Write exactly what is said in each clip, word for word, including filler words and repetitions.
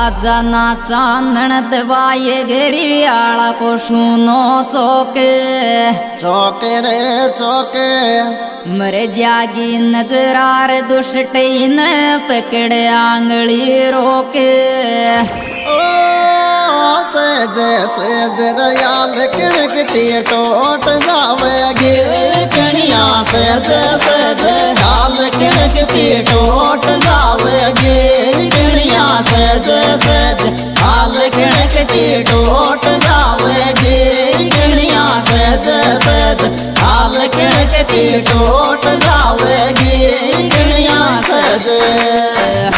राजा ना चांदन दबाए गिरी आला को सुनो चौके चौके रे चौके मरे जागी नजरार दुष्ट इन पकड़े आंगली रोके ओ सेज सेज रयाल किड़कती टोट जावेगी कणिया सेज सेज हाल किड़कती टोट जावेगी कणिया सेज सेज हाल किड़कती टोट जावेगी कणिया सेज सेज हाल किड़कती टोट जावेगी कणिया सेज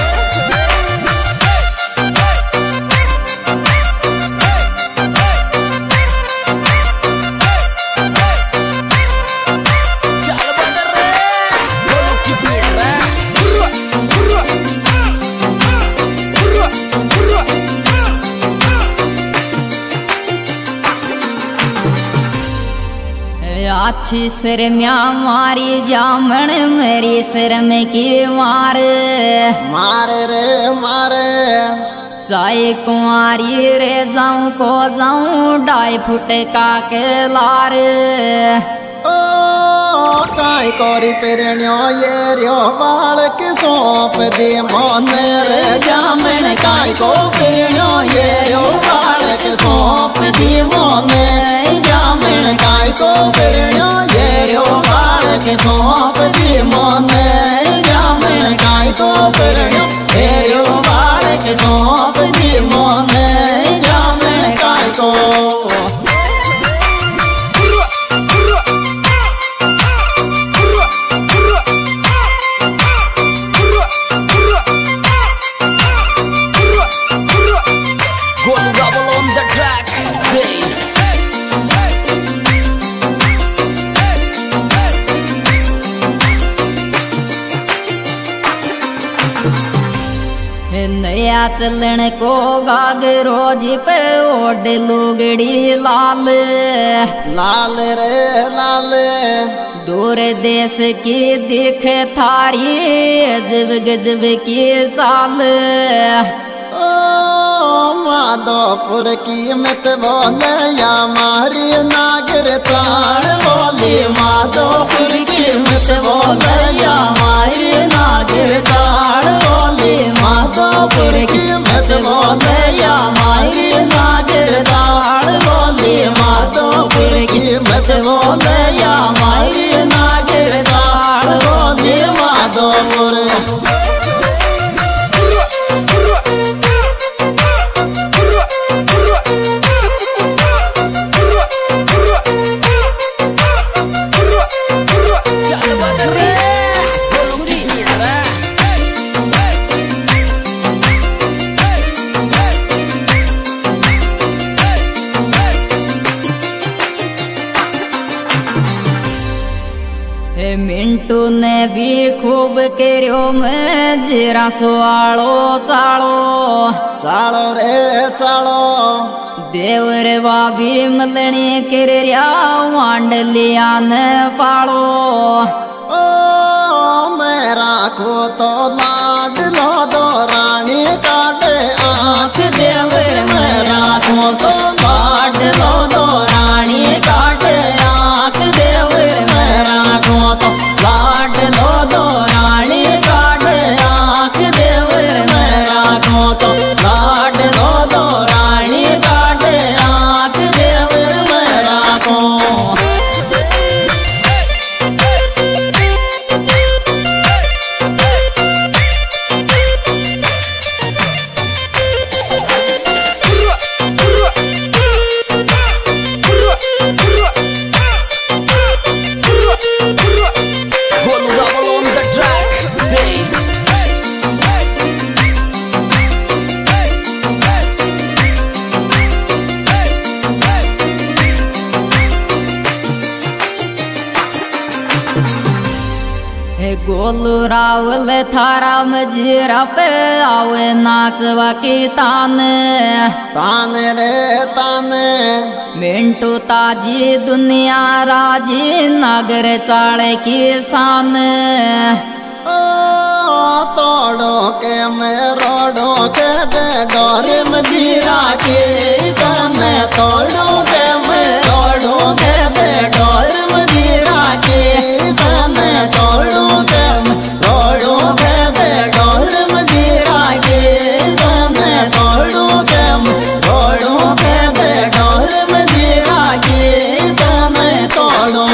अच्छी सिर म्या मारी जामन मेरी सिर में की मार मारे रे मारे चाहे कुंवारी रे जाऊं को जाऊं ढाई फुट का के लार ओ काय कोरी पेरण्यो ये रियो बालक सौंप दे मन रे जामन काय को पेरण्यो ये रियो बालक सौंप दे मन जामन काय को पेरण्यो ये रियो बालक सौंप दे मन जामन काय को पेरण्यो ये रियो बालक सौंप दे मन जामन काय को नया चलन को गागरो जी पे ओढ़ लुगड़ी लाल लाल रे लाल दूर देश की दिख थारी अजब गजब की चाल ओ माधोपुर की मत बोले या मारी नागर ताड़ बोली माधोपुर की मत बोले या मारी नागर ताड़ बोली माधोपुर की मत बोले या मारी नागर ताड़ बोली माधोपुर की मत बोले या मारी नागर ताड़ बोली माधोपुर मिंटू ने भी खूब करो में जीरा सुवालो चालो चालो रे चालो देवर बाबी मलनी कर वांडलिया ने पालो ओ मैं राखो तो लाड लो दो रानी काटे आँख देवर मैं राखो तो लाड लो दो रानी काटे आँख देवर मैं राखो तो लाड लो दो रानी काटे आँख देवर मैं राखो तो लाड लो दो रानी काटे आँख देवर मैं राखो गोलू रावल थारा मजीरा पे आवे नाचवा की तान तान रे तान मिंटू ताजी दुनिया राजी नागर चाले की शान ओ तोड़ो के मैं रोड़ो के दे डोर मजीरा के तने तोड़ो के मैं रोड़ो के दे डोर मजीरा के तने तोड़ो के मैं रोड़ो के दे डोर मजीरा के तने तोड़ो के मैं रोड़ो के दे डोर मजीरा के तने तोड़ो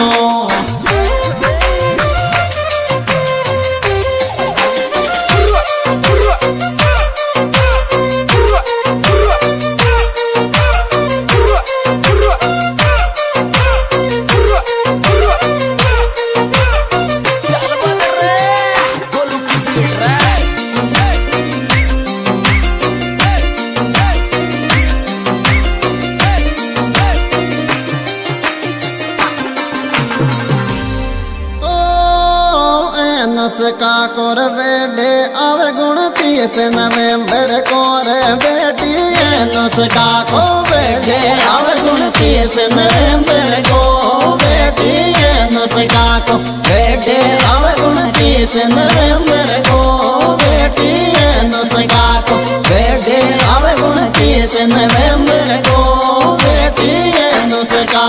का कोर बेडे आवे गुण तीस नवंबर कोर बेटी नुस्खा को बेडे आवे गुण तीस नवंबर को बेटी नुस्खा को बेडे आवे गुण तीस नवंबर को बेटी नुस्खा को बेडे आवे गुण तीस नवंबर को बेटी नुस्खा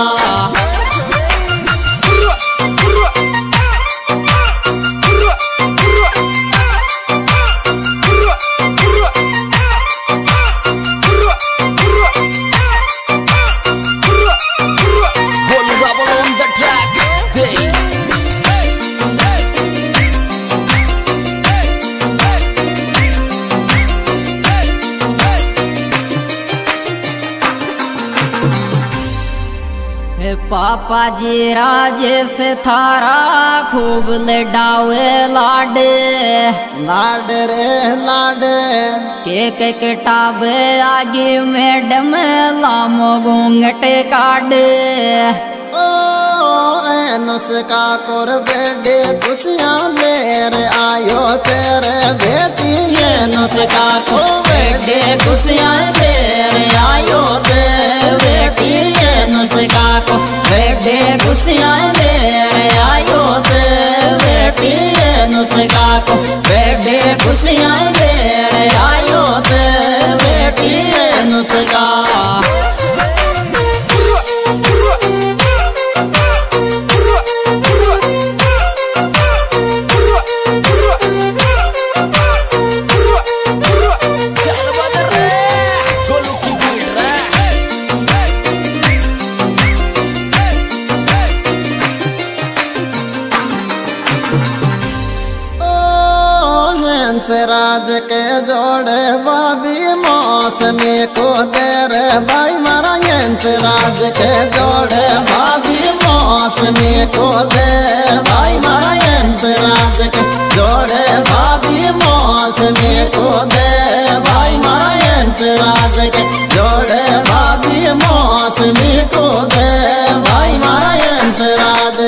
पापा जी राजेश थारा खूब लडावे लाडे लाड रे लाड केक कटावे आगे मैडम लामो घूंघट काट ओ नुस्खा कोर बेडे खुशियाँ लेर आयो तेरे बेटी ये नुस्खा को बेडे खुशियाँ लेर आयो तेरे बेटी ये नुस्खा को बेडे खुशियाँ लेर आयो तेरे बेटी ये नुस्खा को बेडे खुशियाँ लेर आयो तेरे बेटी ये नुस्खा राज के जोड़े बाबी मौसमी को देर भाई मारा यंस राज के जोड़े बाबी मौसमी को दे भाई मारा यंस राज के जोड़े बाबी मौसमी को दे भाई मारा यंस राज के जोड़े बाबी मौसमी को दे भाई मारा यंस राज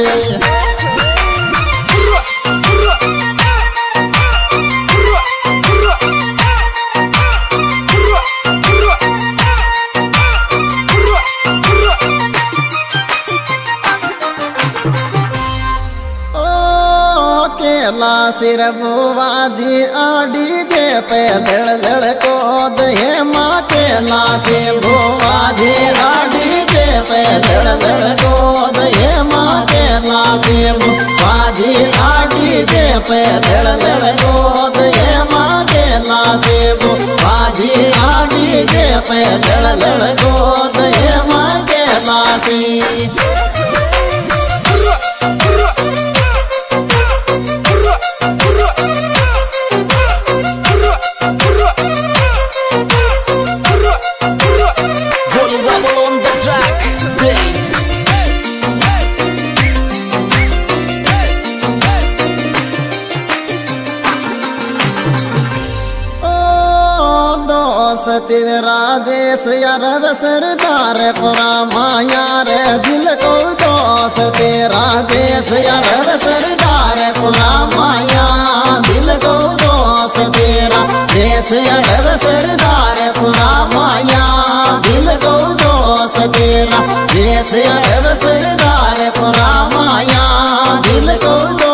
सिर बुवाजी आडी जे पे लड़ लड़ को दे माँ के लाशे बुवाजी आडी जे पे लड़ लड़ को दे माँ के लाशे बुवाजी आडी जे पे लड़ लड़ को दे माँ के लाशे बुवाजी आडी जे पे लड़ लड़ को दे माँ के लाशे सतिर राजेश यार सरदार पुरा माया रे दिल को दोस्त तेरा देश यार सरदार पुरा माया दिल को दोस्त तेरा देश यार सरदार पुरा माया दिल को दोस्त तेरा देश यार सरदार पुरा माया दिल को